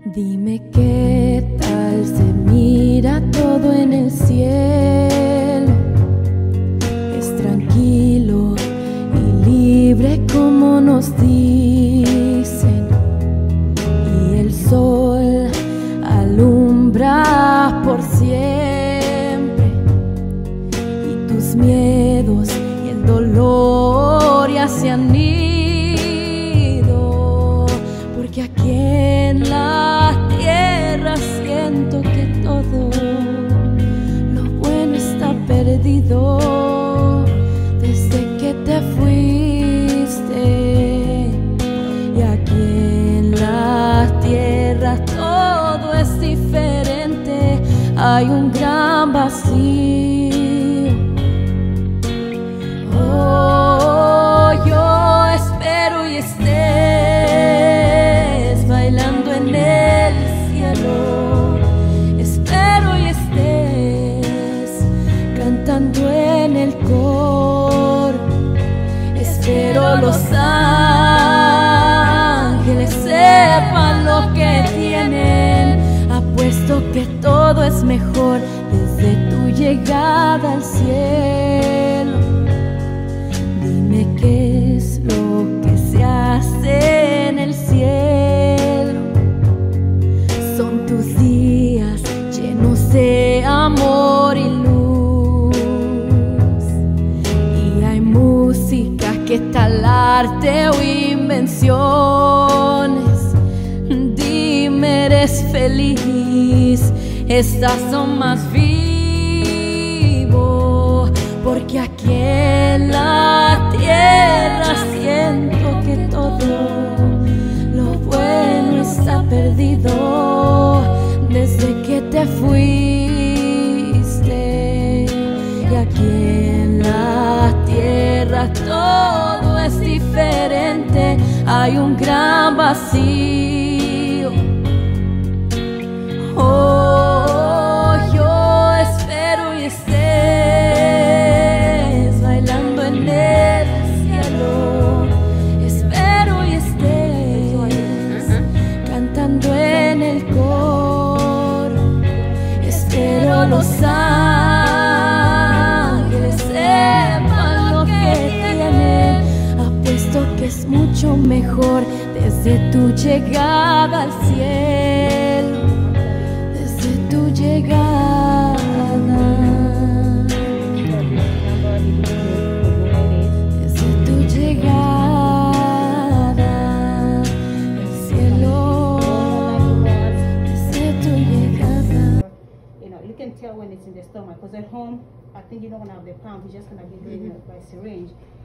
Dime qué tal se mira todo en el cielo. Es tranquilo y libre como nos dicen, y el sol alumbra por siempre, y tus miedos y el dolor ya se han ido, porque aquí en la tierra siento que todo lo bueno está perdido desde que te fuiste. Y aquí en la tierra todo es diferente, hay un gran vacío. Oh, yo espero y estés bailando en el cielo. Espero y estés cantando en el coro. Espero los ángeles sepan lo que tienen. Apuesto que todo es mejor desde tu llegada al cielo. Dime qué es lo que se hace en el cielo. Son tus días llenos de amor y luz, y hay música, ¿qué tal arte o invenciones? Dime, ¿eres feliz? ¿Estás aún más vivo? Porque aquí en la tierra siento que todo lo bueno está perdido desde que te fuiste. Y aquí en la tierra todo es diferente, hay un gran vacío. Oh, yo espero y estés bailando en el cielo. Espero y estés cantando en el coro. Espero los ángeles sepan lo que tienen. Apuesto que es mucho mejor desde tu llegada al cielo. Desde tu llegada, desde tu llegada al cielo, desde tu llegada. You know, you can tell when it's in the stomach, because at home, I think you're not gonna have the pump. You're just gonna be doing it by syringe.